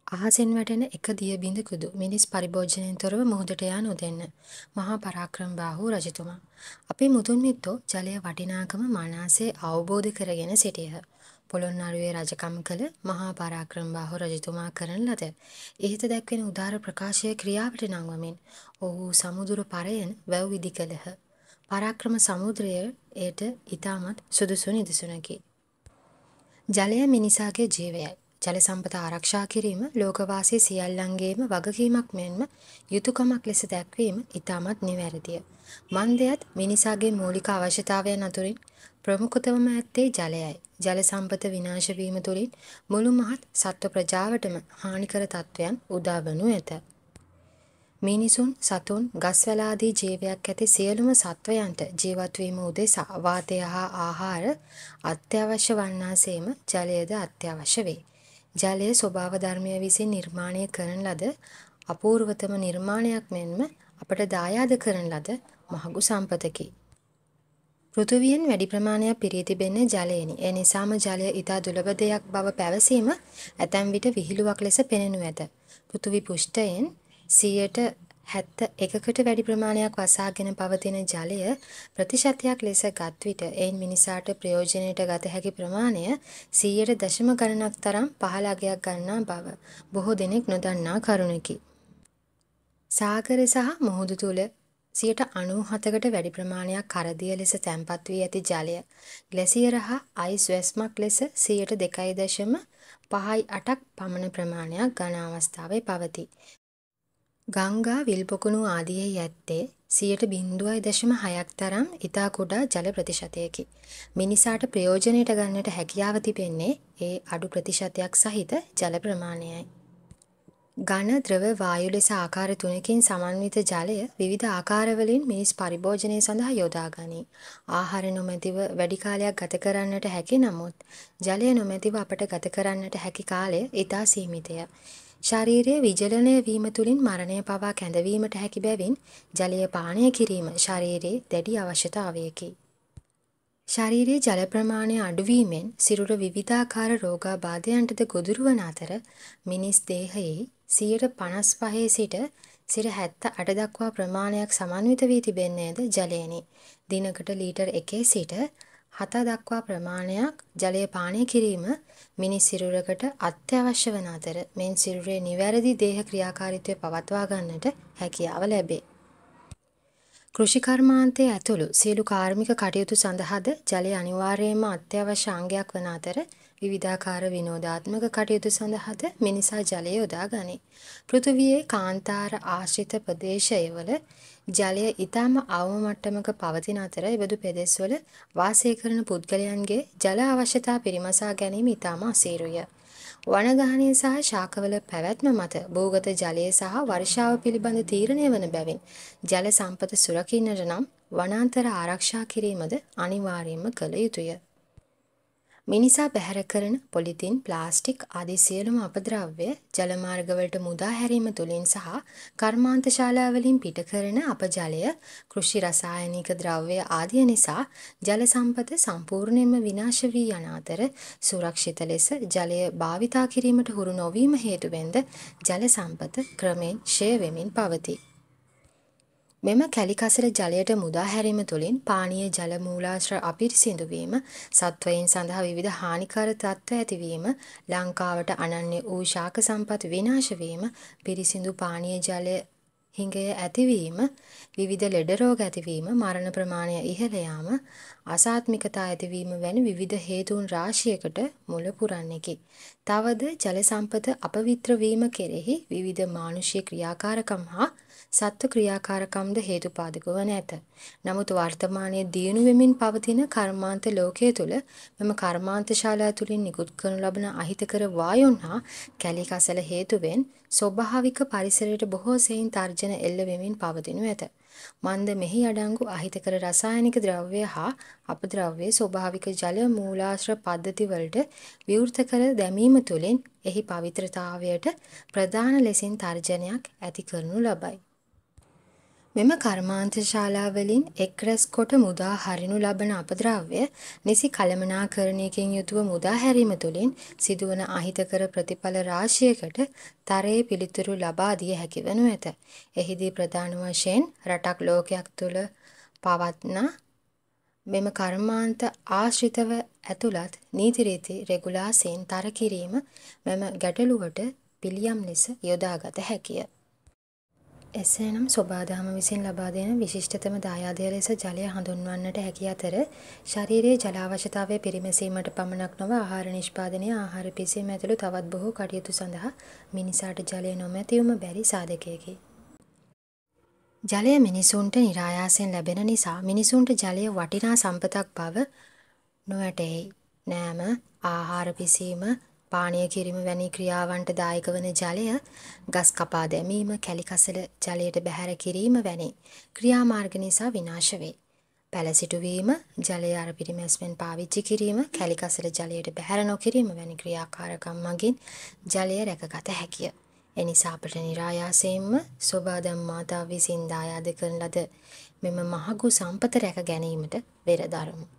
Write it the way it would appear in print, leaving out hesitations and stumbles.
අහසෙන් වැටෙන එක දිය බිඳකුදු මිනිස් පරිභෝජනයෙන් තොරව මුහුදට යා නොදෙන්න. මහා පරාක්‍රමබාහු රජතුමා. අපේ මුතුන් මිත්තෝ ජලය වටිනාකම මනාසේ අවබෝධ කරගෙන සිටියහ. පොළොන්නරුවේ රජකම් කළ මහා පරාක්‍රමබාහු රජතුමා කරන ලද ඉහත දැක්වෙන උදාර ප්‍රකාශය ක්‍රියාවට නංවමින් ඔහු සමුදුර පරයෙන් වැව් විදි කළහ. පරාක්‍රම සමුද්‍රය එයට ඉතාමත් සුදුසු නිදසුනකි. ජලය මිනිසාගේ ජීවයයි. ජල සම්පත ආරක්ෂා කිරීම ලෝකවාසී සියල්ලන්ගේම වගකීමක් මෙන්ම යුතුයකමක් ලෙස දැක්වීම ඉතාමත් නිවැරදිය. මන්දයත් මිනිසාගේ මූලික අවශ්‍යතාවයන් අතුරින් ප්‍රමුඛතම ඇත්තේ ජලයයි. ජල සම්පත විනාශ වීම තුළින් මුළු මහත් සත්ව ප්‍රජාවටම හානිකර තත්වයන් උදා වනු ඇත. මිනිසුන් සතුන් ගස්වැල් ආදී ජීවයක් ඇති සියලුම සත්වයන්ට ජීවත් වීම උදෙසා වාතය හා ආහාර අත්‍යවශ්‍ය වන්නාසේම ජලයද අත්‍යවශ්‍ය වේ. ජලය ස්වභාව ධර්මය විසින් නිර්මාණය කරන ලද අපූර්වතම නිර්මාණයක් මෙන්ම අපට දායාද කරන ලද මහඟු සම්පතකි. පෘථුවියෙන් වැඩි ප්‍රමාණයක් පිරී තිබෙන්නේ ජලයෙනි. ඒ නිසාම ජලය ඉතා දුර්ලභ දෙයක් බව පැවසීම ඇතැම් විට විහිළුවක් ලෙස පෙනෙනු ඇත. පෘථුවි පෘෂ්ඨයෙන් 71කට වැඩි ප්‍රමාණයක් වසාගෙන පවතින ජලය ප්‍රතිශතයක් ලෙස ගත් විට එයින් මිනිසාට ප්‍රයෝජනයට ගත හැකි ප්‍රමාණය 100ට දශම ගණනක් තරම් පහළ අගයක් ගන්නා බව බොහෝ දෙනෙක් නොදන්නා කරුණකි. සාගර සහ මුහුදු තුල 97කට වැඩි ප්‍රමාණයක් කරදිය ලෙස තැන්පත් වී ඇති ජලය ග්ලැසියර හා අයිස් වැස්මක් ලෙස 2.5-8ක් පමණ ප්‍රමාණයක් ඝන අවස්ථාවේ පවතී. ගංගා විල්පොකුණු ආදියෙහි ඇත්තේ 0.6ක් තරම් ඉතා කුඩා ජල ප්‍රතිශතයකි. මිනිසාට ප්‍රයෝජනයට ගන්නට හැකියාව තිබෙන්නේ ඒ අඩු ප්‍රතිශතයක් සහිත ජල ප්‍රමාණයයි. ඝන, ද්‍රව, වායු ලෙස ආකාර තුනකින් සමන්විත ජලය විවිධ ආකාරවලින් මිනිස් පරිභෝජනය සඳහා යොදා ගනී. ආහාර නොමැතිව වැඩි කාලයක් ගත කරන්නට හැකි නමුත් ජලය නොමැතිව අපට ගත කරන්නට හැකි කාලය ඉතා සීමිතය. ශරීරයේ විජලනය වීම තුළින් මරණය පවා කැඳවීමට හැකි බැවින් ජලය පානය කිරීම ශරීරයේ දැඩි අවශ්‍යතාවයකි. ශරීරයේ ජල ප්‍රමාණය අඩුවීමෙන් සිරුර විවිධාකාර රෝගාබාධයන්ටද ගොදුරු වන අතර මිනිස් දේහයේ 55 සිට 78 දක්වා ප්‍රමාණයක් සමන්විත වී තිබෙන්නේද ජලයෙනි. දිනකට ලීටර් 1 සිට 7 දක්වා ප්‍රමාණයක් ජලය පානය කිරීම මිනිස් සිරුරකට අත්‍යවශ්‍ය වන අතර මෙන් සිරුරේ නිවැරදි දේහ ක්‍රියාකාරීත්වය පවත්වා ගන්නට හැකියාව ලැබේ. කෘෂි කර්මාන්තයේ ඇතුළු සියලු කාර්මික කටයුතු සඳහාද ජලය අනිවාර්යයෙන්ම අත්‍යවශ්‍ය අංගයක් වන අතර විවිධාකාර විනෝදාත්මක කටයුතු සඳහාද මිනිසා ජලය යොදා ගනී. පෘථිවියේ කාන්තාර ආශ්‍රිත ප්‍රදේශයවල ජලය ඉතාම අවම මට්ටමක පවතින අතර එබඳු පෙදෙස්වල වාසය කරන පුද්ගලයන්ගේ ජල අවශ්‍යතා පිරිමසා ගැනීම ඉතාම අසීරුය. වනගහනය සහ ශාකවල පැවැත්ම මත භූගත ජලය සහ වර්ෂාව පිළිබඳ තීරණය වන බැවින් ජල සම්පත සුරකින්නට නම් වනාන්තර ආරක්ෂා කිරීමද අනිවාර්යයෙන්ම කළ යුතුය. මිනිසා බැහැර කරන පොලිතින්, ප්ලාස්ටික් ආදී සියලුම අපද්‍රව්‍ය ජල මාර්ගවලට මුදා හැරීම තුළින් සහ කර්මාන්ත ශාලාවලින් පිට කරන අපජලය, කෘෂි රසායනික ද්‍රව්‍ය ආදිය නිසා ජල සම්පත සම්පූර්ණයෙන්ම විනාශ වී යන අතර සුරක්ෂිත ලෙස ජලය භාවිතා කිරීමට හුරු නොවීම හේතුවෙන්ද ජල සම්පත ක්‍රමයෙන් ක්ෂය වෙමින් පවතී. මෙම කැලිකසර ජලයට මුදා හැරීම තුළින් පානීය ජල මූලාශ්‍ර අපිරිසිදු වීම, සත්වයින් සඳහා විවිධ හානිකාර තත්ත්ව ඇතිවීම, ලංකාවට අනන්‍ය වූ ශාක සම්පත් විනාශ වීම, පිරිසිදු පානීය ජල හිඟය ඇතිවීම, විවිධ ලෙඩ රෝග ඇතිවීම, මරණ ප්‍රමාණය ඉහළ යාම, අසාත්මිකතා ඇතිවීම වැනි විවිධ හේතුන් රාශියකට මුල පුරන්නකි. තවද ජල සම්පත අපවිත්‍ර වීම කෙරෙහි විවිධ මානුෂීය ක්‍රියාකාරකම් හා සත්ව ක්‍රියාකාරකම්ද හේතුපාදක වන ඇත. නමුත් වර්තමානයේ දියුණු වෙමින් පවතින කර්මාන්ත ලෝකයේ තුල මෙම කර්මාන්ත ශාලා තුලින් නිකුත් කරනු ලබන අහිතකර වායුන් හා කැලි කසල හේතුවෙන් ස්වභාවික පරිසරයට බොහෝ සෙයින් තර්ජන එල්ල වෙමින් පවතිනු ඇත. මන්ද මෙහි අඩංගු අහිතකර රසායනික ද්‍රව්‍ය හා අපද්‍රව්‍ය ස්වභාවික ජල මූලාශ්‍ර පද්ධති වලට විවෘත කර දැමීම තුළින් එහි පවිත්‍රතාවයට ප්‍රධාන ලෙසින් තර්ජනයක් ඇති කරනු ලබයි. මෙම කර්මාන්ත ශාලාවලින් එක් රැස් කොට මුදා හරිනු ලබන අපද්‍රව්‍ය නිසි කළමනාකරණයකින් යුතුව මුදා හැරීම තුළින් සිදුවන අහිතකර ප්‍රතිඵල රාශියකට තරයේ පිළිතුරු ලබා දිය හැකි වනු ඇත. එහිදී ප්‍රධාන වශයෙන් රටක් ලෝකයක් තුළ පවත්නා මෙම කර්මාන්ත ආශ්‍රිතව ඇතුළත් නීති රීති රෙගුලාසීන් තර කිරීම මෙම ගැටලුවට පිළියම් ලෙස යොදාගත හැකිය. එසේනම් සොබාදහම විසින් ලබා දෙන විශිෂ්ටතම දායාදය ලෙස ජලය හඳුන්වන්නට හැකි අතර ශරීරයේ ජල අවශ්‍යතාවය පිරිමැසීමට පමණක් නොව ආහාර නිෂ්පාදනය, ආහාර පිසීම ඇතුළු තවත් බොහෝ කටයුතු සඳහා මිනිසාට ජලය නොමැතිවම බැරි සාධකයකි. ජලය මිනිසුන්ට නිරායාසයෙන් ලැබෙන නිසා මිනිසුන්ට ජලය වටිනා සම්පතක් බව නොවැටහෙයි. නෑම, ආහාර පිසීම, පානය කිරීම වැනි ක්‍රියාවන්ට දායක වන ජලය ගස් කපා දැමීම, කැලි කසල ජලයට බැහැර කිරීම වැනි ක්‍රියාමාර්ග නිසා විනාශ වේ. පැළ සිටුවීම, ජලය අර පිරිමැස්මෙන් පාවිච්චි කිරීම, කැලි කසල ජලයට බැහැර නොකිරීම වැනි ක්‍රියාකාරකම් මගින් ජලය රැකගත හැකිය. එනිසා අපට නිරායාසයෙන්ම සොබාදම් මාතාව විසින් දායාද කරන ලද මෙම මහඟු සම්පත රැක ගැනීමට වෙර දරමු.